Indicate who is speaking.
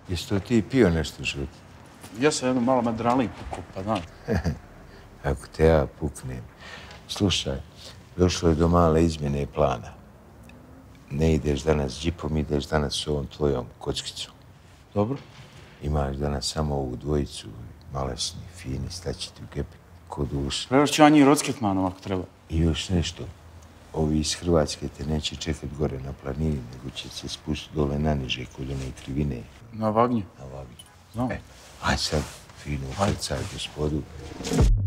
Speaker 1: Jesi to ti pio nešto, Žut?
Speaker 2: Ja sam jedno malo adrenalin pukao, pa da.
Speaker 1: Ako te ja puknem. Slušaj, došlo je do male izmjene plana. Ne ideš danas džipom, ideš danas s ovom tvojom kockicom.
Speaker 2: Dobro.
Speaker 1: Imaš danas samo ovu dvojicu, malesni, fini, staći ti u gepi, ko duša.
Speaker 2: Prevaš ću ja njih rocketmanom ako treba.
Speaker 1: I još nešto. Ovi iz Hrvatske te neće čekat gore na planini, nego će se spustiti dole naniže kod one krivine.
Speaker 2: Na Vagnju?
Speaker 1: Na Vagnju.
Speaker 2: Znam.
Speaker 1: Aj sad, fino, ukrcaj gospodu.